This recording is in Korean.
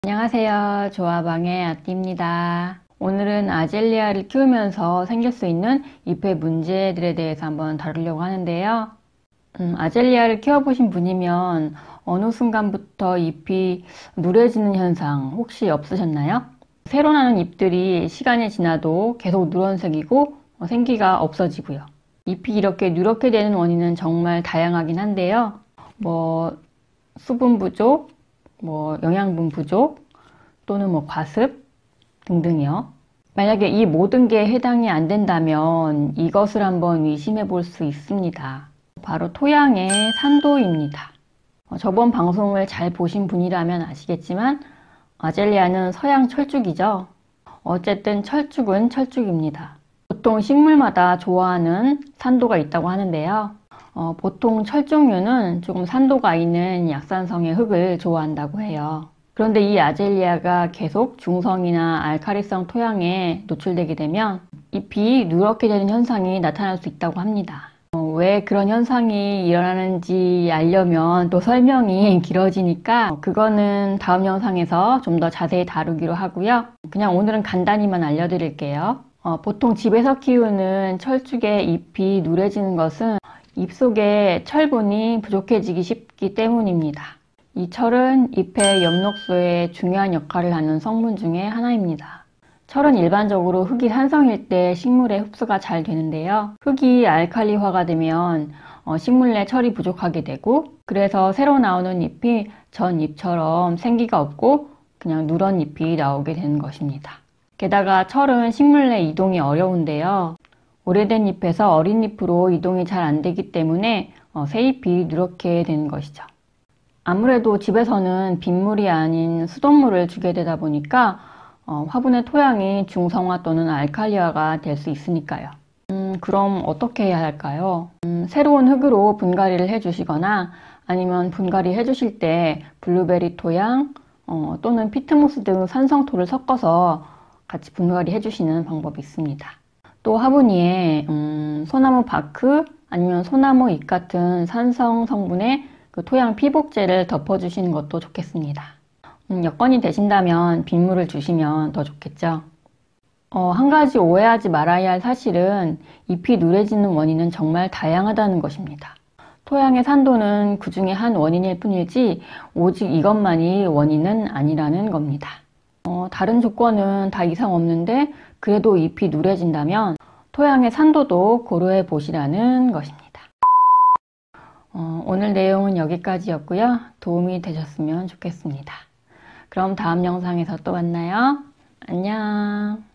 안녕하세요. 조화방의 아띠입니다. 오늘은 아젤리아를 키우면서 생길 수 있는 잎의 문제들에 대해서 한번 다루려고 하는데요. 아젤리아를 키워보신 분이면 어느 순간부터 잎이 누래지는 현상 혹시 없으셨나요? 새로 나는 잎들이 시간이 지나도 계속 누런색이고 생기가 없어지고요. 잎이 이렇게 누렇게 되는 원인은 정말 다양하긴 한데요. 수분 부족, 영양분 부족, 또는 과습 등등이요. 만약에 이 모든 게 해당이 안 된다면 이것을 한번 의심해 볼 수 있습니다. 바로 토양의 산도입니다. 저번 방송을 잘 보신 분이라면 아시겠지만 아젤리아는 서양 철쭉이죠. 어쨌든 철쭉은 철쭉입니다. 보통 식물마다 좋아하는 산도가 있다고 하는데요. 보통 철쭉류는 조금 산도가 있는 약산성의 흙을 좋아한다고 해요. 그런데 이 아젤리아가 계속 중성이나 알칼리성 토양에 노출되게 되면 잎이 누렇게 되는 현상이 나타날 수 있다고 합니다. 왜 그런 현상이 일어나는지 알려면 또 설명이 길어지니까 그거는 다음 영상에서 좀 더 자세히 다루기로 하고요. 그냥 오늘은 간단히만 알려드릴게요. 보통 집에서 키우는 철쭉의 잎이 누래지는 것은 잎 속에 철분이 부족해지기 쉽기 때문입니다. 이 철은 잎의 엽록소에 중요한 역할을 하는 성분 중에 하나입니다. 철은 일반적으로 흙이 산성일 때 식물에 흡수가 잘 되는데요. 흙이 알칼리화가 되면 식물 내 철이 부족하게 되고, 그래서 새로 나오는 잎이 전 잎처럼 생기가 없고 그냥 누런 잎이 나오게 되는 것입니다. 게다가 철은 식물 내 이동이 어려운데요. 오래된 잎에서 어린 잎으로 이동이 잘 안 되기 때문에 새 잎이 누렇게 되는 것이죠. 아무래도 집에서는 빗물이 아닌 수돗물을 주게 되다 보니까 화분의 토양이 중성화 또는 알칼리화가 될 수 있으니까요. 그럼 어떻게 해야 할까요? 새로운 흙으로 분갈이를 해주시거나 아니면 분갈이 해주실 때 블루베리 토양 또는 피트모스 등 산성토를 섞어서 같이 분갈이 해주시는 방법이 있습니다. 또 화분 위에 소나무 바크 아니면 소나무 잎 같은 산성 성분의 그 토양 피복제를 덮어주시는 것도 좋겠습니다. 여건이 되신다면 빗물을 주시면 더 좋겠죠. 한 가지 오해하지 말아야 할 사실은 잎이 누래지는 원인은 정말 다양하다는 것입니다. 토양의 산도는 그 중에 한 원인일 뿐이지 오직 이것만이 원인은 아니라는 겁니다. 다른 조건은 다 이상 없는데 그래도 잎이 누래진다면 토양의 산도도 고려해 보시라는 것입니다. 오늘 내용은 여기까지였고요. 도움이 되셨으면 좋겠습니다. 그럼 다음 영상에서 또 만나요. 안녕.